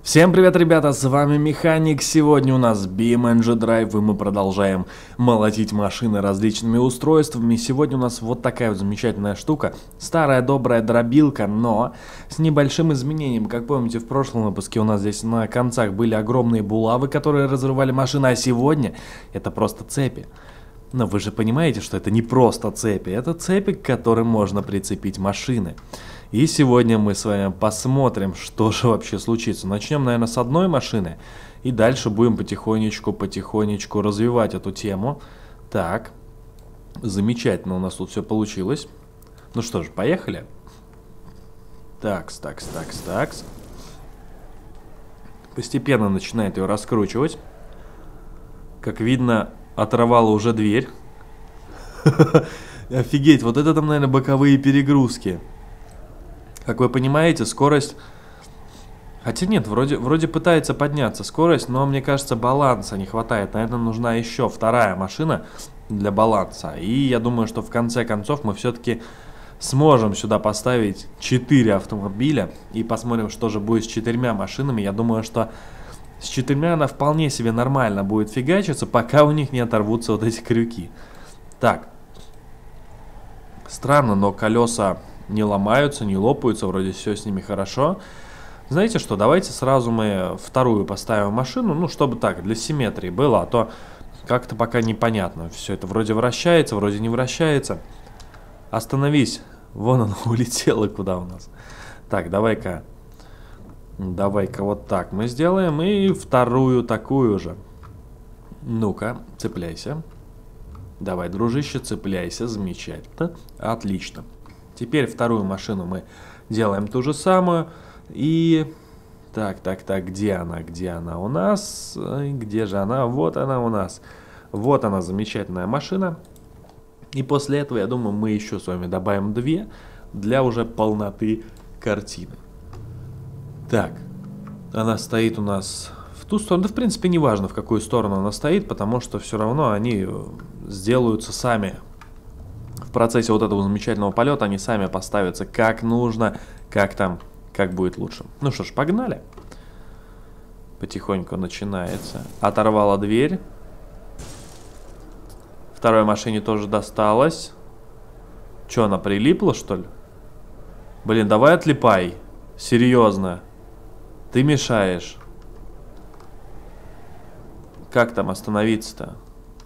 Всем привет, ребята, с вами Механик. Сегодня у нас BeamNG Drive, и мы продолжаем молотить машины различными устройствами. Сегодня у нас вот такая вот замечательная штука. Старая добрая дробилка, но с небольшим изменением. Как помните, в прошлом выпуске у нас здесь на концах были огромные булавы, которые разрывали машины, а сегодня это просто цепи. Но вы же понимаете, что это не просто цепи, это цепи, к которым можно прицепить машины. И сегодня мы с вами посмотрим, что же вообще случится. Начнем, наверное, с одной машины, и дальше будем потихонечку развивать эту тему. Так, замечательно у нас тут все получилось. Ну что ж, поехали. Такс. Постепенно начинает ее раскручивать. Как видно, оторвала уже дверь. Офигеть, вот это там, наверное, боковые перегрузки. Как вы понимаете, скорость... Хотя нет, вроде пытается подняться скорость, но мне кажется, баланса не хватает. Наверное, нужна еще вторая машина для баланса. И я думаю, что в конце концов мы все-таки сможем сюда поставить 4 автомобиля. И посмотрим, что же будет с 4 машинами. Я думаю, что с 4 она вполне себе нормально будет фигачиться, пока у них не оторвутся вот эти крюки. Так. Странно, но колеса не ломаются, не лопаются, вроде все с ними хорошо. Знаете что, давайте сразу мы вторую поставим машину, ну, чтобы так, для симметрии было, а то как-то пока непонятно. Все это вроде вращается, вроде не вращается. Остановись. Вон она улетела куда у нас. Так, давай-ка вот так мы сделаем. И вторую такую же. Ну-ка, цепляйся. Давай, дружище, цепляйся. Замечательно. Отлично. Теперь вторую машину мы делаем ту же самую. И... Так, где она у нас? Где же она? Вот она у нас. Вот она, замечательная машина. И после этого, я думаю, мы еще с вами добавим 2 для уже полноты картины. Так, она стоит у нас в ту сторону. Да, в принципе, не важно, в какую сторону она стоит, потому что все равно они сделаются сами. В процессе вот этого замечательного полета они сами поставятся как нужно, как будет лучше. Ну что ж, погнали. Потихоньку начинается. Оторвала дверь. Второй машине тоже досталось. Че, она прилипла, что ли? Блин, давай отлипай. Серьезно. Ты мешаешь. Как там остановиться-то?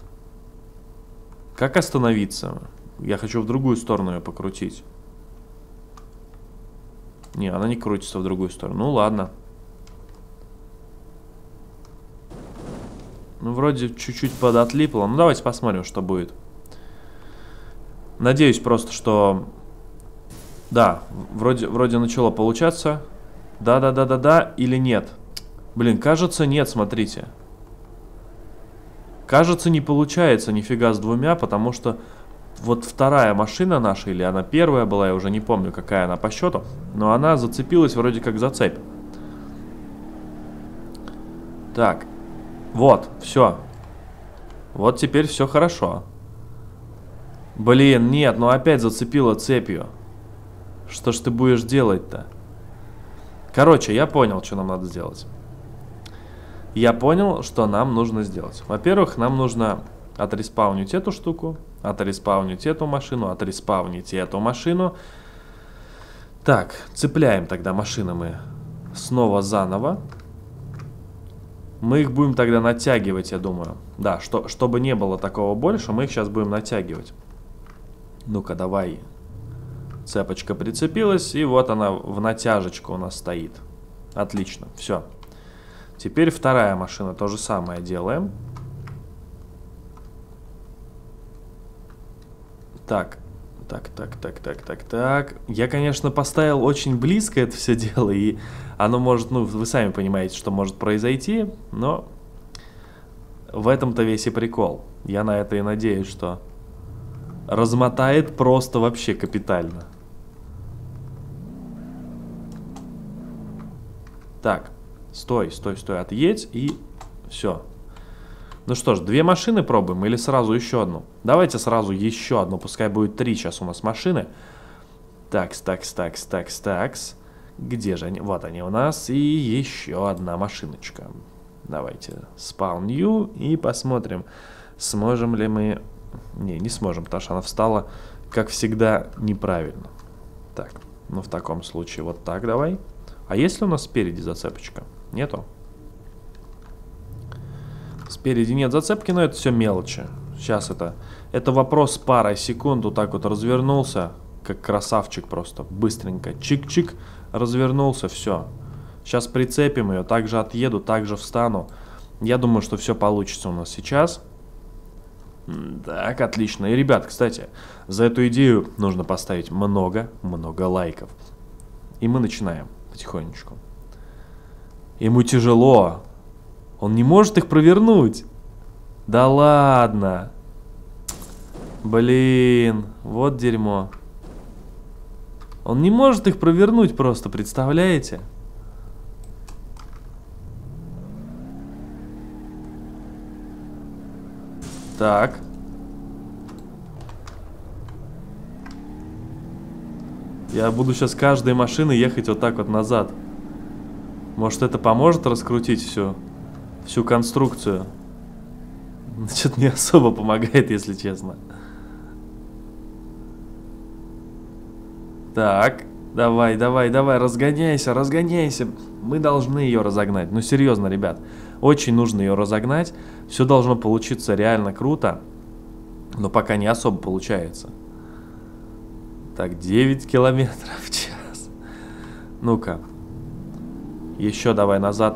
Как остановиться? Я хочу в другую сторону ее покрутить. Не, она не крутится в другую сторону. Ну ладно. Ну вроде чуть-чуть подотлипла. Ну давайте посмотрим, что будет. Надеюсь просто, что... Да, вроде начало получаться. Да или нет? Блин, кажется нет, смотрите. Кажется не получается нифига с 2, потому что... Вот вторая машина наша, или она первая была, я уже не помню, какая она по счету, но она зацепилась вроде как за цепь. Так, вот, все. Вот теперь все хорошо. Блин, нет, ну опять зацепила цепью. Что ж ты будешь делать-то? Короче, я понял, что нам надо сделать. Я понял, что нам нужно сделать. Во-первых, нам нужно отреспаунить эту штуку. Отреспаунить эту машину, отреспаунить эту машину. Так, цепляем тогда машины мы снова заново. Мы их будем тогда натягивать, я думаю. Да, чтобы не было такого больше, мы их сейчас будем натягивать. Ну-ка, давай. Цепочка прицепилась, и вот она в натяжечку у нас стоит. Отлично, все. Теперь вторая машина, то же самое делаем. Так. Я, конечно, поставил очень близко это все дело, и оно может, ну, вы сами понимаете, что может произойти, но в этом-то весь и прикол. Я на это и надеюсь, что размотает просто вообще капитально. Так, стой, отъедь, и все. Ну что ж, 2 машины пробуем или сразу еще одну? Давайте сразу еще одну, пускай будет 3 сейчас у нас машины. Такс. Где же они? Вот они у нас. И еще одна машиночка. Давайте spawn new и посмотрим, сможем ли мы... Не сможем, потому что она встала, как всегда, неправильно. Так, ну в таком случае вот так давай. А есть ли у нас спереди зацепочка? Нету? Спереди нет зацепки, но это все мелочи. Сейчас это вопрос пары секунд. Вот так вот развернулся, как красавчик просто. Быстренько. Чик-чик. Развернулся, все. Сейчас прицепим ее, также отъеду, также встану. Я думаю, что все получится у нас сейчас. Так, отлично. И, ребят, кстати, за эту идею нужно поставить много лайков. И мы начинаем потихонечку. Ему тяжело. Он не может их провернуть. Да ладно. Блин, вот дерьмо. Он не может их провернуть просто, представляете? Так. Я буду сейчас каждой машины ехать вот так вот назад. Может, это поможет раскрутить всю конструкцию? Что-то не особо помогает, если честно. Так, давай, разгоняйся. Мы должны ее разогнать. Ну, серьезно, ребят. Очень нужно ее разогнать. Все должно получиться реально круто. Но пока не особо получается. Так, 9 километров в час. Ну-ка. Еще давай, назад.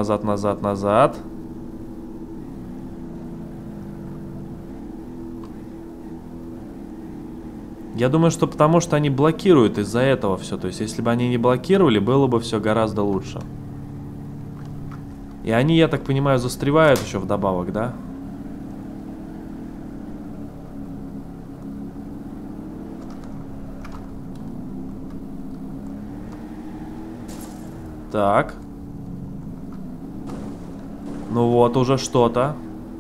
Я думаю, что потому что они блокируют из-за этого все. То есть, если бы они не блокировали, было бы все гораздо лучше. И они, я так понимаю, застревают еще вдобавок, да? Так. Ну вот, уже что-то.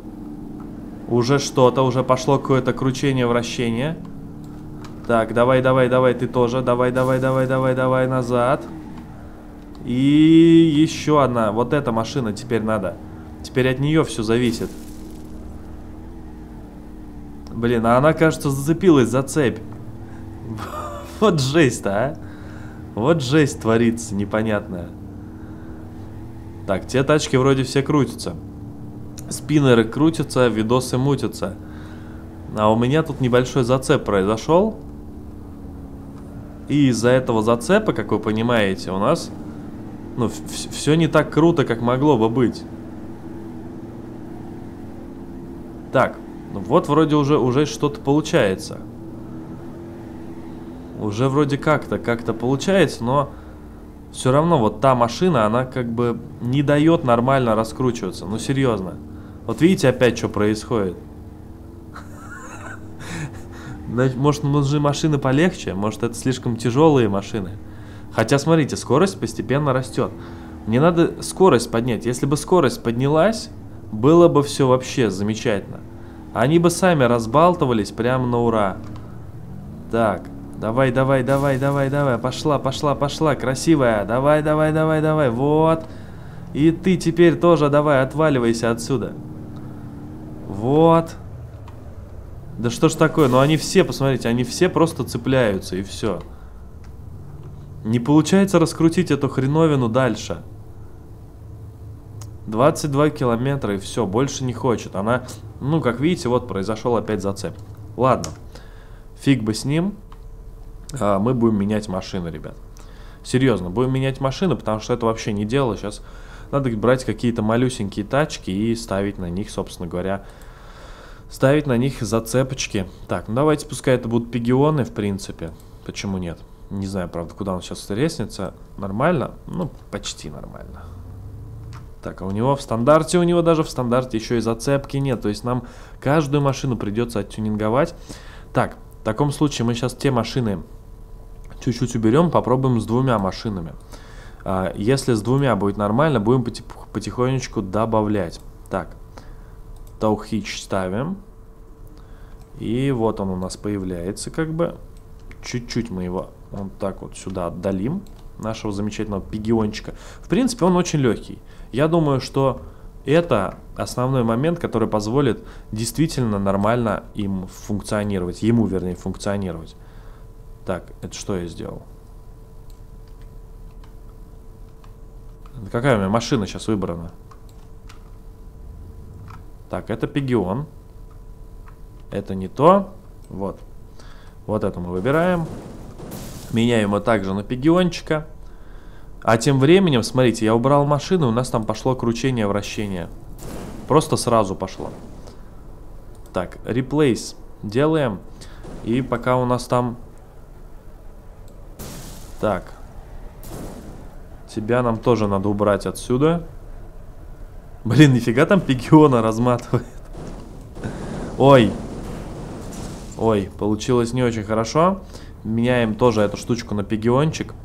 Уже пошло какое-то кручение, вращение. Так, давай, ты тоже. Давай, назад. И еще одна. Вот эта машина теперь надо. Теперь от нее все зависит. Блин, а она, кажется, зацепилась за цепь. Вот жесть-то, а. Вот жесть творится непонятная. Так, те тачки вроде все крутятся. Спиннеры крутятся, видосы мутятся. А у меня тут небольшой зацеп произошел. И из-за этого зацепа, как вы понимаете, у нас... Ну, все не так круто, как могло бы быть. Так, ну вот вроде уже что-то получается. Уже вроде как-то получается, но... Все равно вот та машина, она как бы не дает нормально раскручиваться. Ну, серьезно. Вот видите опять, что происходит? Может, нужны машины полегче? Может, это слишком тяжелые машины? Хотя, смотрите, скорость постепенно растет. Мне надо скорость поднять. Если бы скорость поднялась, было бы все вообще замечательно. Они бы сами разбалтывались прямо на ура. Так. Давай. Пошла, красивая. Давай. Вот. И ты теперь тоже давай, отваливайся отсюда. Вот. Да что ж такое? Ну они все, посмотрите, они все просто цепляются и все. Не получается раскрутить эту хреновину дальше. 22 километра и все, больше не хочет. Она, ну как видите, вот произошел опять зацеп. Ладно, фиг бы с ним. Мы будем менять машины, ребят. Серьезно, будем менять машины, потому что это вообще не дело. Сейчас надо брать какие-то малюсенькие тачки и ставить на них, собственно говоря, ставить на них зацепочки. Так, ну давайте, пускай это будут пегионы, в принципе. Почему нет? Не знаю, правда, куда он сейчас резнится. Нормально? Ну, почти нормально. Так, а у него в стандарте, даже в стандарте еще и зацепки нет. То есть нам каждую машину придется оттюнинговать. Так, в таком случае мы сейчас те машины чуть-чуть уберем, попробуем с двумя машинами. Если с двумя будет нормально, будем потихонечку добавлять. Так, Таухич ставим. И вот он у нас появляется как бы. Чуть-чуть мы его вот так вот сюда отдалим. нашего замечательного пигиончика. В принципе, он очень легкий. Я думаю, что это основной момент, который позволит действительно нормально им функционировать. Ему, вернее, функционировать. Так, это что я сделал? Какая у меня машина сейчас выбрана? Так, это пигион. Это не то. Вот. Вот это мы выбираем. Меняем его также на пигиончика. А тем временем, смотрите, я убрал машину, у нас там пошло кручение, вращение. Просто сразу пошло. Так, replace делаем. И пока у нас там... Так. Тебя нам тоже надо убрать отсюда. Блин, нифига там пигиона разматывает. Ой. Ой, получилось не очень хорошо. Меняем тоже эту штучку на пигиончик.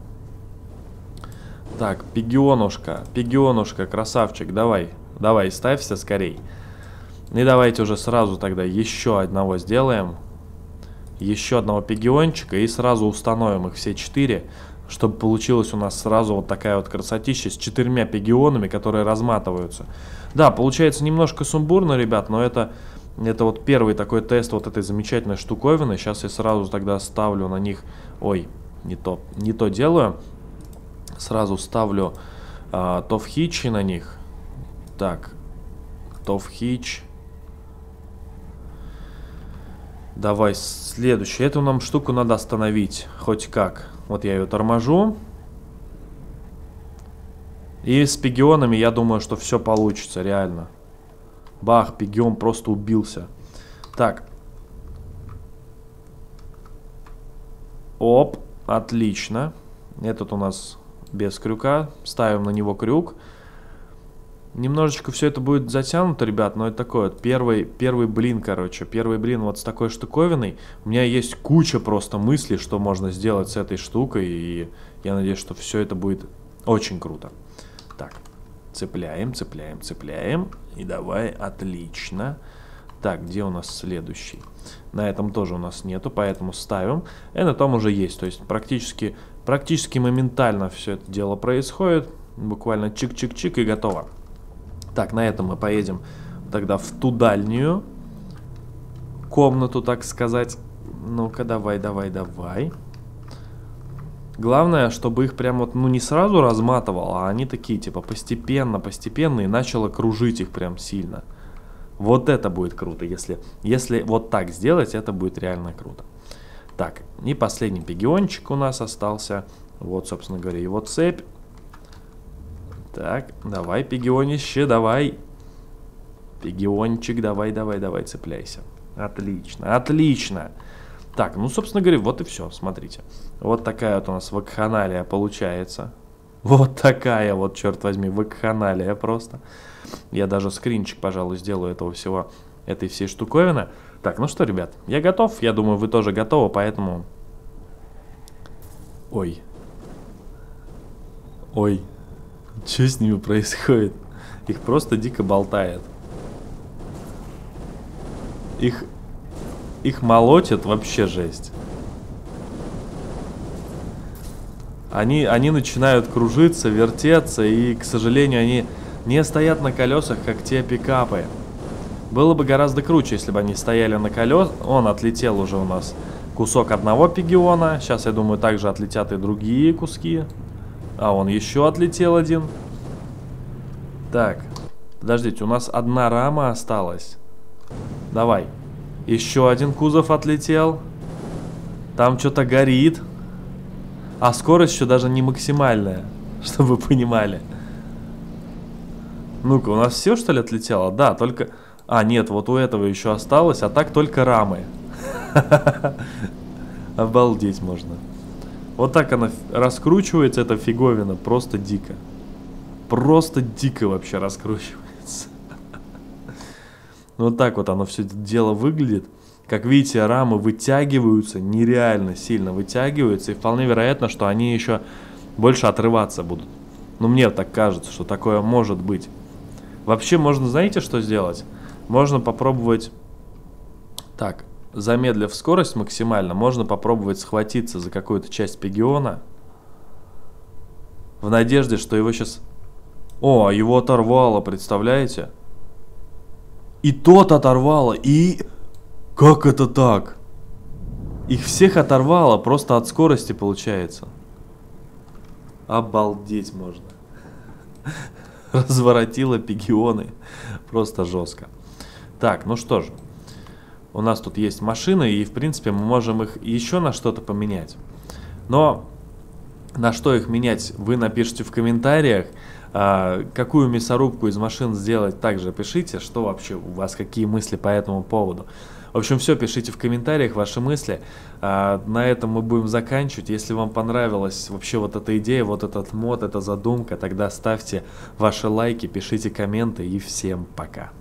Так, пигионушка, пигионушка, красавчик, давай, давай, ставься скорей. И давайте уже сразу тогда еще одного сделаем. Еще одного пигиончика и сразу установим их все 4, чтобы получилась у нас сразу вот такая вот красотища с 4 пигионами, которые разматываются. Да, получается немножко сумбурно, ребят, но это вот первый такой тест вот этой замечательной штуковины. Сейчас я сразу тогда ставлю на них... Ой, не то делаю. Сразу ставлю тоф-хитчи на них. Так, тоф-хитч. Давай следующий. Эту нам штуку надо остановить. Хоть как. Вот я ее торможу. И с пигионами я думаю, что все получится, реально. Бах, пигион просто убился. Так. Оп, отлично. Этот у нас без крюка. Ставим на него крюк. Немножечко все это будет затянуто, ребят, но это такой вот первый блин, короче. Первый блин вот с такой штуковиной. У меня есть куча просто мыслей, что можно сделать с этой штукой. И я надеюсь, что все это будет очень круто. Так, цепляем, цепляем, цепляем. И давай, отлично. Так, где у нас следующий? На этом тоже у нас нету, поэтому ставим. И на том уже есть. То есть практически моментально все это дело происходит. Буквально чик-чик-чик и готово. Так, на этом мы поедем тогда в ту дальнюю комнату, так сказать. Ну-ка, давай, давай, давай. Главное, чтобы их прям вот, ну, не сразу разматывал, а они такие, типа, постепенно, и начало кружить их прям сильно. Вот это будет круто, если вот так сделать, это будет реально круто. Так, и последний пигиончик у нас остался. Вот, собственно говоря, его цепь. Так, давай, пигионище, давай. Пигиончик, давай, давай, давай, цепляйся. Отлично, отлично. Так, ну, собственно говоря, вот и все, смотрите. Вот такая вот у нас вакханалия получается. Вот такая вот, черт возьми, вакханалия просто. Я даже скринчик, пожалуй, сделаю этого всего, этой всей штуковины. Так, ну что, ребят, я готов. Я думаю, вы тоже готовы, поэтому... Ой. Ой. Что с ними происходит? Их просто дико болтает. Их молотят, вообще жесть. Они начинают кружиться, вертеться, и, к сожалению, они не стоят на колесах, как те пикапы. Было бы гораздо круче, если бы они стояли на колесах. Он отлетел уже у нас кусок одного пигиона. Сейчас, я думаю, также отлетят и другие куски. А, он еще отлетел один. Так, подождите, у нас одна рама осталась. Давай. Еще один кузов отлетел. Там что-то горит. А скорость еще даже не максимальная, чтобы вы понимали. Ну-ка, у нас все, что ли, отлетело? Да, только... А, нет, вот у этого еще осталось, а так только рамы. Обалдеть можно. Вот так она раскручивается, эта фиговина, просто дико. Просто дико вообще раскручивается. Вот так вот оно все это дело выглядит. Как видите, рамы вытягиваются, нереально сильно вытягиваются. И вполне вероятно, что они еще больше отрываться будут. Ну, мне так кажется, что такое может быть. Вообще, можно, знаете, что сделать? Можно попробовать... Так, замедлив скорость максимально, можно попробовать схватиться за какую-то часть пигиона. В надежде, что его сейчас... О, его оторвало, представляете? И тот оторвало, и... Как это так? Их всех оторвало просто от скорости, получается. Обалдеть можно. Разворотило пигионы. Просто жестко. Так, ну что же. У нас тут есть машины, и в принципе мы можем их еще на что-то поменять. Но на что их менять, вы напишите в комментариях. Какую мясорубку из машин сделать, также пишите, что вообще у вас, какие мысли по этому поводу. В общем, все пишите в комментариях, ваши мысли. На этом мы будем заканчивать. Если вам понравилась вообще вот эта идея, вот этот мод, эта задумка, тогда ставьте ваши лайки, пишите комменты и всем пока.